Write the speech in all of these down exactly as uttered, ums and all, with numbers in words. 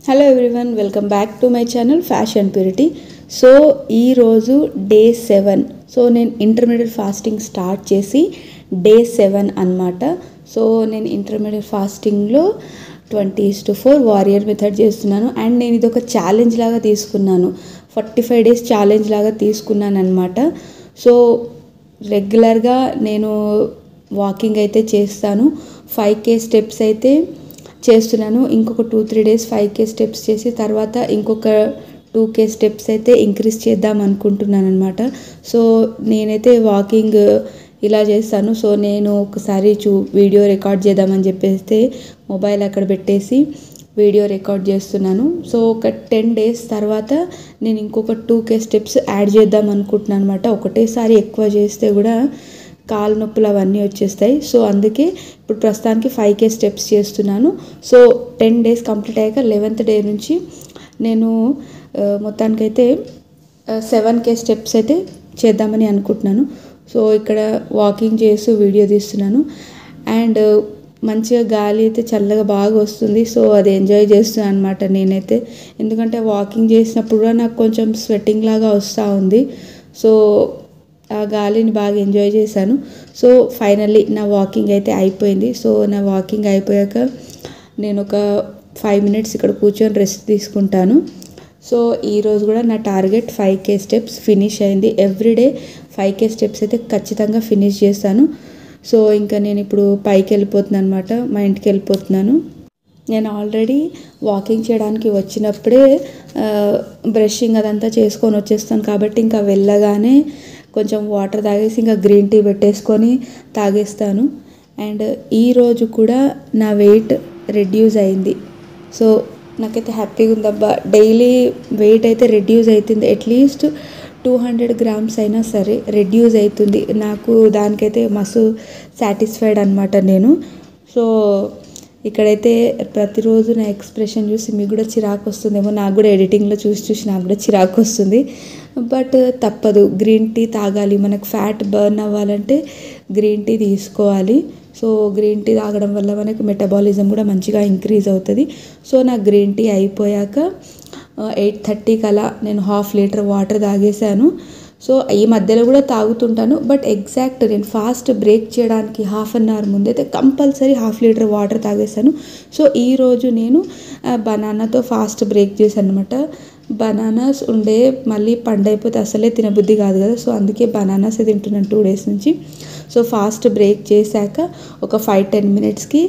Hello everyone, welcome back to my channel fashion purity. So ఈరోజు day seven. So నేను intermediate fasting start చేసి డే సెవెన్ అన్నమాట. సో నేను ఇంటర్మీడియట్ ఫాస్టింగ్లో twenty is to four warrior method చేస్తున్నాను. అండ్ నేను ఇది ఒక ఛాలెంజ్ లాగా తీసుకున్నాను, ఫార్టీ ఫైవ్ డేస్ ఛాలెంజ్ లాగా తీసుకున్నాను అనమాట. సో రెగ్యులర్గా నేను వాకింగ్ అయితే చేస్తాను, ఫైవ్ కే స్టెప్స్ అయితే చేస్తున్నాను. ఇంకొక two three days five K steps చేసి తర్వాత ఇంకొక టూ కే స్టెప్స్ అయితే ఇంక్రీజ్ చేద్దాం అనుకుంటున్నాను అనమాట. సో నేనైతే వాకింగ్ ఇలా చేస్తాను. సో నేను ఒకసారి చూ వీడియో రికార్డ్ చేద్దామని చెప్పేస్తే మొబైల్ అక్కడ పెట్టేసి వీడియో రికార్డ్ చేస్తున్నాను. సో ఒక టెన్ డేస్ తర్వాత నేను ఇంకొక టూ కే స్టెప్స్ యాడ్ చేద్దాం అనుకుంటున్నాను అనమాట. ఒకటేసారి ఎక్కువ చేస్తే కూడా కాలు నొప్పులు అవన్నీ వచ్చేస్తాయి. సో అందుకే ఇప్పుడు ప్రస్తుతానికి ఫైవ్ కే స్టెప్స్ చేస్తున్నాను. సో టెన్ డేస్ కంప్లీట్ అయ్యాక లెవెన్త్ డే నుంచి నేను మొత్తానికైతే సెవెన్ కే స్టెప్స్ అయితే చేద్దామని అనుకుంటున్నాను. సో ఇక్కడ వాకింగ్ చేస్తూ వీడియో తీస్తున్నాను. అండ్ మంచిగా గాలి అయితే చల్లగా బాగా వస్తుంది. సో అది ఎంజాయ్ చేస్తున్నాను అనమాట నేనైతే. ఎందుకంటే వాకింగ్ చేసినప్పుడు కూడా నాకు కొంచెం స్వెట్టింగ్ లాగా వస్తూ ఉంది. సో ఆ గాలిని బాగా ఎంజాయ్ చేశాను. సో ఫైనల్లీ నా వాకింగ్ అయితే అయిపోయింది. సో నా వాకింగ్ అయిపోయాక నేను ఒక ఫైవ్ మినిట్స్ ఇక్కడ కూర్చొని రెస్ట్ తీసుకుంటాను. సో ఈరోజు కూడా నా target five K steps finish అయింది. ఎవ్రీడే ఫైవ్ కే స్టెప్స్ అయితే ఖచ్చితంగా ఫినిష్ చేస్తాను. సో ఇంకా నేను ఇప్పుడు పైకి వెళ్ళిపోతున్నాను అనమాట, మా ఇంటికి వెళ్ళిపోతున్నాను. నేను ఆల్రెడీ వాకింగ్ చేయడానికి వచ్చినప్పుడే బ్రషింగ్ అదంతా చేసుకొని వచ్చేస్తాను కాబట్టి ఇంకా వెళ్ళగానే కొంచెం వాటర్ తాగేసి ఇంకా గ్రీన్ టీ పెట్టేసుకొని తాగేస్తాను. అండ్ ఈరోజు కూడా నా వెయిట్ రెడ్యూస్ అయింది. సో నాకైతే హ్యాపీగా ఉందబ్బా. డైలీ వెయిట్ అయితే రెడ్యూస్ అవుతుంది, అట్లీస్ట్ టూ హండ్రెడ్ గ్రామ్స్ అయినా సరే రెడ్యూస్ అవుతుంది. నాకు దానికైతే మస్తు సాటిస్ఫైడ్ అనమాట నేను. సో ఇక్కడైతే ప్రతిరోజు నా ఎక్స్ప్రెషన్ చూసి మీకు కూడా చిరాకు వస్తుందేమో, నాకు కూడా ఎడిటింగ్లో చూసి చూసి నాకు కూడా చిరాకు వస్తుంది. బట్ తప్పదు, గ్రీన్ టీ తాగాలి. మనకు ఫ్యాట్ బర్న్ అవ్వాలంటే గ్రీన్ టీ తీసుకోవాలి. సో గ్రీన్ టీ తాగడం వల్ల మనకు మెటబాలిజం కూడా మంచిగా ఇంక్రీజ్ అవుతుంది. సో నా గ్రీన్ టీ అయిపోయాక ఎయిట్ థర్టీకి అలా నేను హాఫ్ లీటర్ వాటర్ తాగేశాను. సో ఈ మధ్యలో కూడా తాగుతుంటాను, బట్ ఎగ్జాక్ట్ నేను ఫాస్ట్ బ్రేక్ చేయడానికి హాఫ్ అన్ అవర్ ముందైతే కంపల్సరీ హాఫ్ లీటర్ వాటర్ తాగేశాను. సో ఈరోజు నేను బనానాతో ఫాస్ట్ బ్రేక్ చేశాను అనమాట. బనానాస్ ఉండే మళ్ళీ పండైపోతే అసలే తినబుద్ధి కాదు కదా. సో అందుకే బనానాస్ తింటున్నాను టూ డేస్ నుంచి. సో ఫాస్ట్ బ్రేక్ చేశాక ఒక ఫైవ్ టెన్ మినిట్స్కి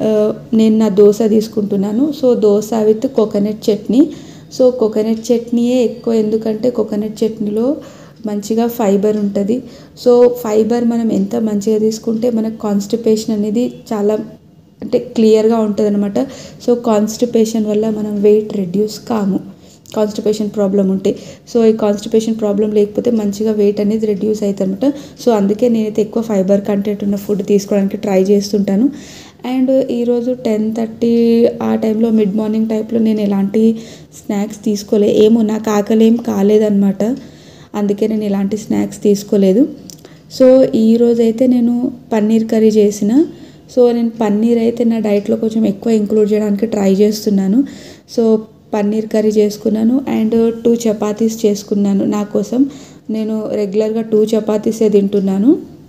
నేను నా దోశ తీసుకుంటున్నాను. So dosa with coconut chutney. So coconut చట్నీయే ఎక్కువ, ఎందుకంటే కోకోనట్ చట్నీలో మంచిగా ఫైబర్ ఉంటుంది. సో ఫైబర్ మనం ఎంత మంచిగా తీసుకుంటే మనకు కాన్స్టిపేషన్ అనేది చాలా అంటే క్లియర్గా ఉంటుంది అనమాట. సో కాన్స్టిపేషన్ వల్ల మనం వెయిట్ రెడ్యూస్ కాము, కాన్స్టిపేషన్ ప్రాబ్లం ఉంటే. సో ఈ కాన్స్టిపేషన్ ప్రాబ్లం లేకపోతే మంచిగా వెయిట్ అనేది రెడ్యూస్ అవుతుంది అనమాట. సో అందుకే నేనైతే ఎక్కువ ఫైబర్ కంటెంట్ ఉన్న ఫుడ్ తీసుకోవడానికి ట్రై చేస్తుంటాను. అండ్ ఈరోజు టెన్ థర్టీ ఆ టైంలో మిడ్ మార్నింగ్ టైప్లో నేను ఎలాంటి స్నాక్స్ తీసుకోలే. ఏమో నాకు ఆకలి ఏం కాలేదన్నమాట, అందుకే నేను ఎలాంటి స్నాక్స్ తీసుకోలేదు. సో ఈరోజైతే నేను పన్నీర్ కర్రీ చేసిన. సో నేను పన్నీర్ అయితే నా డైట్లో కొంచెం ఎక్కువ ఇంక్లూడ్ చేయడానికి ట్రై చేస్తున్నాను. సో పన్నీర్ కర్రీ చేసుకున్నాను అండ్ టూ చపాతీస్ చేసుకున్నాను నా కోసం. నేను రెగ్యులర్గా టూ చపాతీసే తింటున్నాను,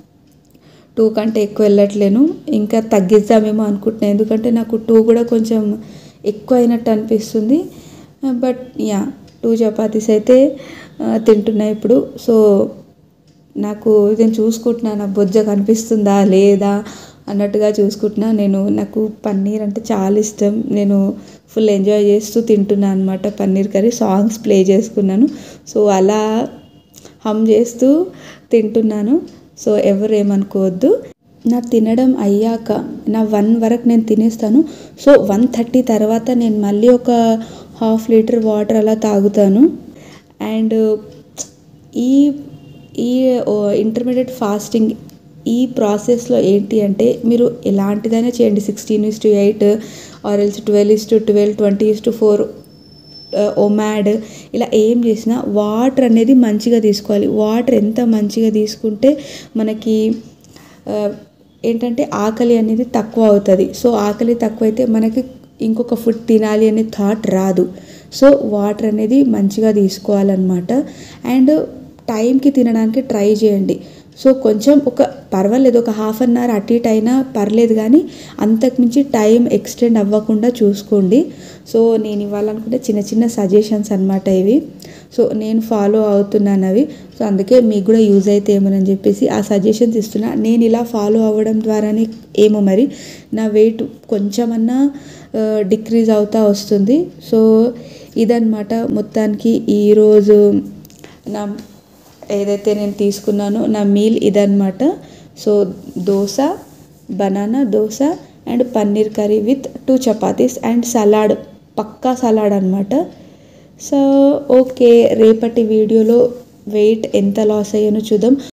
టూ కంటే ఎక్కువ వెళ్ళట్లేను. ఇంకా తగ్గిద్దామేమో అనుకుంటున్నాను, ఎందుకంటే నాకు టూ కూడా కొంచెం ఎక్కువ అయినట్టు అనిపిస్తుంది. బట్ యా టూ చపాతీస్ అయితే తింటున్నా ఇప్పుడు. సో నాకు నేను చూసుకుంటున్నాను బొజ్జ కనిపిస్తుందా లేదా అన్నట్టుగా చూసుకుంటున్నా. నేను నాకు పన్నీర్ అంటే చాలా ఇష్టం, నేను ఫుల్ ఎంజాయ్ చేస్తూ తింటున్నాను అనమాట పన్నీర్ కర్రీ. సాంగ్స్ ప్లే చేసుకున్నాను, సో అలా హమ్ చేస్తూ తింటున్నాను. సో ఎవరు ఏమనుకోవద్దు. నా తినడం అయ్యాక నా వన్ వరకు నేను తినేస్తాను. సో వన్ థర్టీ తర్వాత నేను మళ్ళీ ఒక హాఫ్ లీటర్ వాటర్ అలా తాగుతాను. అండ్ ఈ ఈ ఇంటర్మీడియట్ ఫాస్టింగ్ ఈ ప్రాసెస్లో ఏంటి అంటే మీరు ఎలాంటిదైనా చేయండి, sixteen is to eight or else twelve is to twelve twenty is to four OMAD ఇలా ఏం చేసినా వాటర్ అనేది మంచిగా తీసుకోవాలి. వాటర్ ఎంత మంచిగా తీసుకుంటే మనకి ఏంటంటే ఆకలి అనేది తక్కువ అవుతుంది. సో ఆకలి తక్కువైతే మనకి ఇంకొక ఫుడ్ తినాలి అనే థాట్ రాదు. సో వాటర్ అనేది మంచిగా తీసుకోవాలన్నమాట. అండ్ టైంకి తినడానికి ట్రై చేయండి. సో కొంచెం ఒక పర్వాలేదు, ఒక హాఫ్ అన్ అవర్ అటు ఇటు అయినా పర్లేదు, కానీ అంతకుమించి టైం ఎక్స్టెండ్ అవ్వకుండా చూసుకోండి. సో నేను ఇవ్వాలనుకుంటే చిన్న చిన్న సజెషన్స్ అనమాట ఇవి. సో నేను ఫాలో అవుతున్నాను అవి. సో అందుకే మీకు కూడా యూజ్ అయితే ఏమోనని చెప్పేసి ఆ సజెషన్స్ ఇస్తున్నా. నేను ఇలా ఫాలో అవ్వడం ద్వారానే ఏమో మరి నా వెయిట్ కొంచెమన్నా డిక్రీజ్ అవుతూ వస్తుంది. సో ఇదన్నమాట మొత్తానికి ఈరోజు నా ఏదైతే నేను తీసుకున్నానో నా మీల్ ఇదన్నమాట. So dosa, banana dosa and paneer curry with two chapatis and salad, పక్కా సలాడ్ అనమాట. సో ఓకే, రేపటి వీడియోలో వెయిట్ ఎంత లాస్ అయ్యానో చూద్దాం.